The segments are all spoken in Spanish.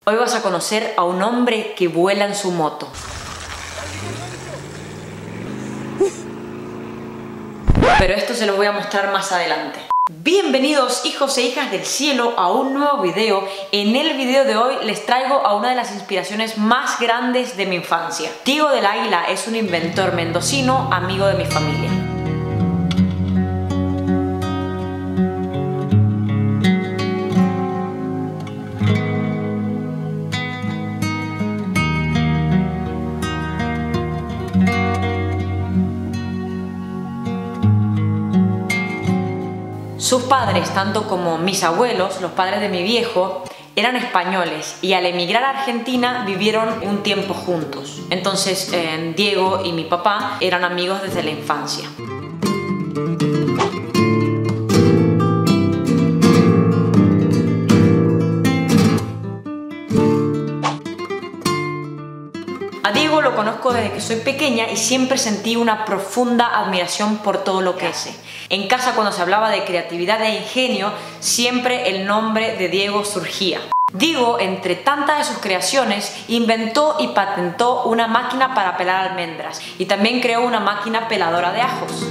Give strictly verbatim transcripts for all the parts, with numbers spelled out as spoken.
Hoy vas a conocer a un hombre que vuela en su moto. Pero esto se lo voy a mostrar más adelante. Bienvenidos hijos e hijas del cielo a un nuevo video. En el video de hoy les traigo a una de las inspiraciones más grandes de mi infancia. Diego del Águila es un inventor mendocino, amigo de mi familia. Sus padres, tanto como mis abuelos, los padres de mi viejo, eran españoles y al emigrar a Argentina vivieron un tiempo juntos. Entonces eh, Diego y mi papá eran amigos desde la infancia. A Diego lo conozco desde que soy pequeña y siempre sentí una profunda admiración por todo lo que hace. En casa, cuando se hablaba de creatividad e ingenio, siempre el nombre de Diego surgía. Diego, entre tantas de sus creaciones, inventó y patentó una máquina para pelar almendras y también creó una máquina peladora de ajos.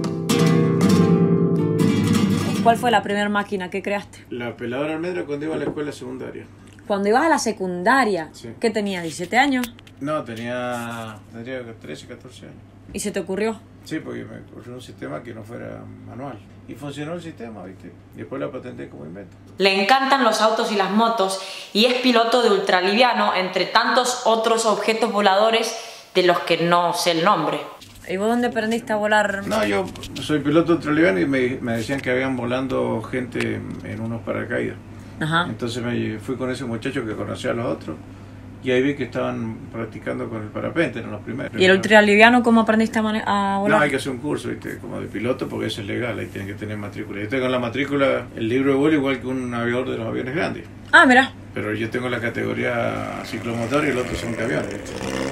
¿Cuál fue la primera máquina que creaste? La peladora de almendras cuando iba a la escuela secundaria. Cuando ibas a la secundaria, sí. ¿Qué tenías? ¿diecisiete años? No, tenía, tendría trece, catorce años. ¿Y se te ocurrió? Sí, porque me ocurrió un sistema que no fuera manual. Y funcionó el sistema, ¿viste? Y después la patenté como invento. Le encantan los autos y las motos y es piloto de ultraliviano entre tantos otros objetos voladores de los que no sé el nombre. ¿Y vos dónde aprendiste a volar? No, yo soy piloto ultraliviano y me, me decían que habían volando gente en unos paracaídas. Ajá. Entonces me fui con ese muchacho que conocía a los otros. Y ahí vi que estaban practicando con el parapente, eran los primeros. ¿Y el ultraliviano cómo aprendiste a, a volar? No, hay que hacer un curso, ¿viste? Como de piloto, porque eso es legal, ahí tienen que tener matrícula. Yo tengo en la matrícula el libro de vuelo igual que un aviador de los aviones grandes. Ah, mira. Pero yo tengo la categoría ciclomotor y el otro son aviones, ¿viste?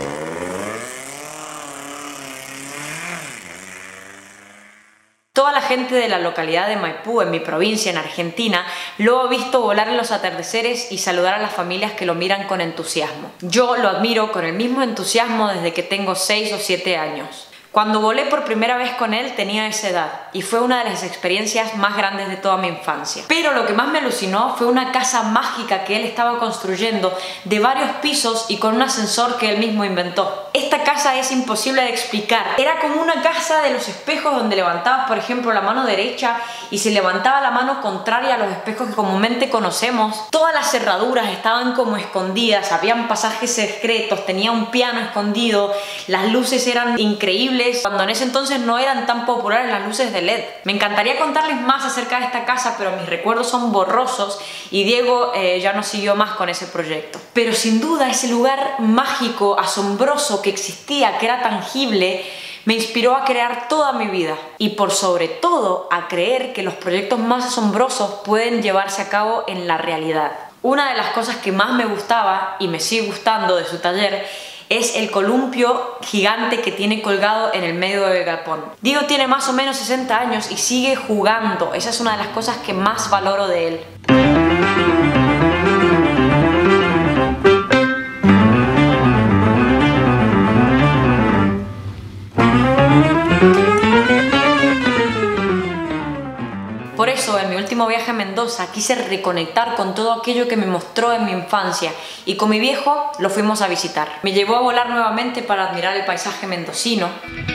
Toda la gente de la localidad de Maipú, en mi provincia, en Argentina, lo ha visto volar en los atardeceres y saludar a las familias que lo miran con entusiasmo. Yo lo admiro con el mismo entusiasmo desde que tengo seis o siete años. Cuando volé por primera vez con él tenía esa edad y fue una de las experiencias más grandes de toda mi infancia. Pero lo que más me alucinó fue una casa mágica que él estaba construyendo de varios pisos y con un ascensor que él mismo inventó. Esta casa es imposible de explicar. Era como una casa de los espejos donde levantabas, por ejemplo, la mano derecha y se levantaba la mano contraria a los espejos que comúnmente conocemos. Todas las cerraduras estaban como escondidas, habían pasajes secretos, tenía un piano escondido, las luces eran increíbles cuando en ese entonces no eran tan populares las luces de L E D. Me encantaría contarles más acerca de esta casa, pero mis recuerdos son borrosos y Diego eh, ya no siguió más con ese proyecto. Pero sin duda ese lugar mágico, asombroso que existía, que era tangible, me inspiró a crear toda mi vida y por sobre todo a creer que los proyectos más asombrosos pueden llevarse a cabo en la realidad. Una de las cosas que más me gustaba y me sigue gustando de su taller es el columpio gigante que tiene colgado en el medio del galpón. Diego tiene más o menos sesenta años y sigue jugando. Esa es una de las cosas que más valoro de él. Por eso, en mi último viaje a Mendoza, quise reconectar con todo aquello que me mostró en mi infancia y con mi viejo lo fuimos a visitar. Me llevó a volar nuevamente para admirar el paisaje mendocino.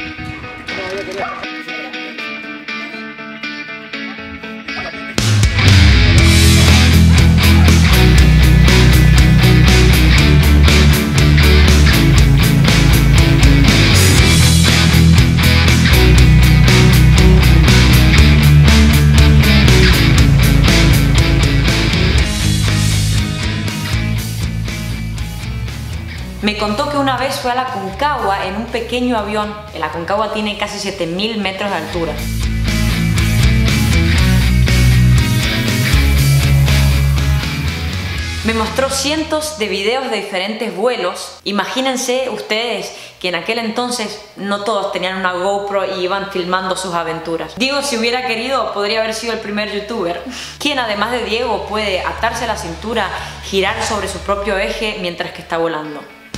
Me contó que una vez fue a la Aconcagua en un pequeño avión. El Aconcagua tiene casi siete mil metros de altura. Me mostró cientos de videos de diferentes vuelos. Imagínense ustedes que en aquel entonces no todos tenían una GoPro y iban filmando sus aventuras. Diego, si hubiera querido, podría haber sido el primer youtuber, quien además de Diego puede atarse a la cintura, girar sobre su propio eje mientras que está volando.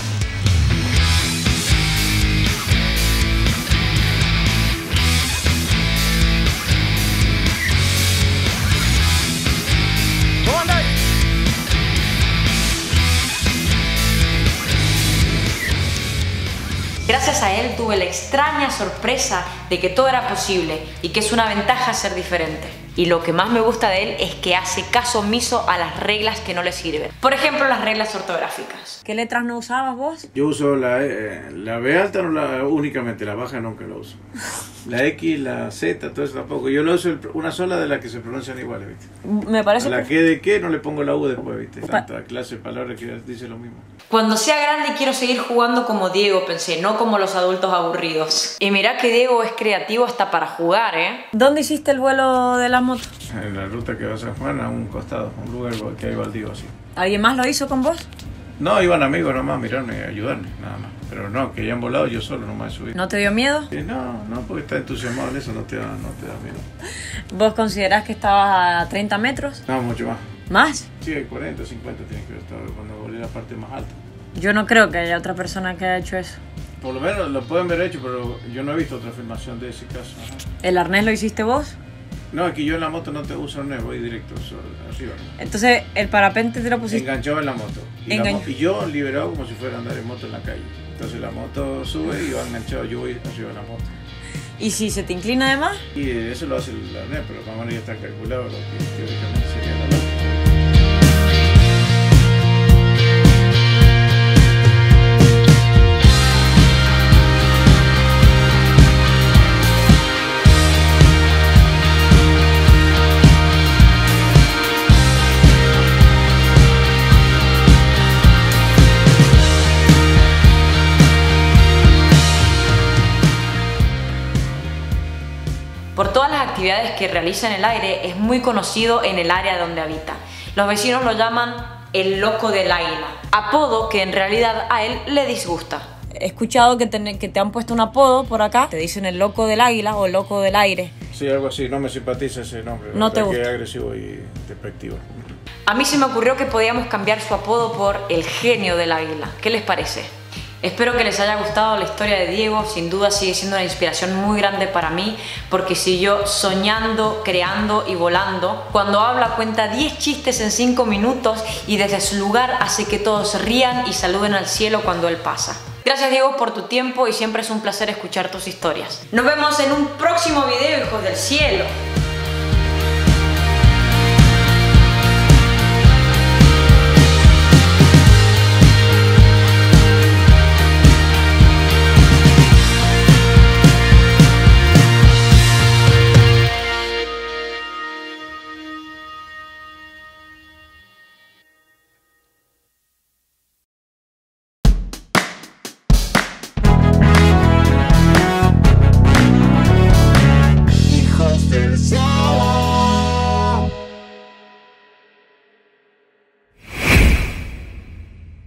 Gracias a él tuve la extraña sorpresa de que todo era posible y que es una ventaja ser diferente. Y lo que más me gusta de él es que hace caso omiso a las reglas que no le sirven. Por ejemplo, las reglas ortográficas. ¿Qué letras no usabas vos? Yo uso la, eh, la B alta, no la, únicamente, la baja nunca la uso. La X, la Z, todo eso tampoco. Yo lo uso el, una sola de las que se pronuncian iguales, ¿viste? Me parece. A la que de qué no le pongo la U después, ¿viste? Tanta clase de palabras que dice lo mismo. Cuando sea grande quiero seguir jugando como Diego, pensé, no como los adultos aburridos. Y mirá que Diego es creativo hasta para jugar, ¿eh? ¿Dónde hiciste el vuelo de la moto? En la ruta que va a San Juan, a un costado, un lugar que hay baldío así. ¿Alguien más lo hizo con vos? No, iban amigos nomás a mirarme y ayudarme, nada más. Pero no, que hayan volado yo solo nomás subí. ¿No te dio miedo? Sí, no, no, porque estás entusiasmado en eso, no te da, no te da miedo. ¿Vos considerás que estabas a treinta metros? No, mucho más. ¿Más? Sí, hay cuarenta, cincuenta tiene que haber estado cuando volé la parte más alta. Yo no creo que haya otra persona que haya hecho eso. Por lo menos lo pueden haber hecho, pero yo no he visto otra filmación de ese caso. Ajá. ¿El arnés lo hiciste vos? No, aquí yo en la moto no te uso arnés, voy directo arriba. Entonces, el parapente te lo pusiste... Enganchado en la moto. Y, la mo y yo liberado como si fuera a andar en moto en la calle. Entonces la moto sube y va enganchado, yo voy arriba de la moto. ¿Y si se te inclina de más? Y eso lo hace el arnés, pero más o menos ya está calculado lo que teóricamente sería la moto. Por todas las actividades que realiza en el aire, es muy conocido en el área donde habita. Los vecinos lo llaman el loco del águila, apodo que en realidad a él le disgusta. He escuchado que te, que te han puesto un apodo por acá, te dicen el loco del águila o loco del aire. Sí, algo así, no me simpatiza ese nombre. No te gusta. Que es agresivo y despectivo. A mí se me ocurrió que podíamos cambiar su apodo por el genio del águila. ¿Qué les parece? Espero que les haya gustado la historia de Diego, sin duda sigue siendo una inspiración muy grande para mí porque siguió soñando, creando y volando. Cuando habla cuenta diez chistes en cinco minutos y desde su lugar hace que todos rían y saluden al cielo cuando él pasa. Gracias Diego por tu tiempo y siempre es un placer escuchar tus historias. Nos vemos en un próximo video, hijos del cielo. Hijos del cielo.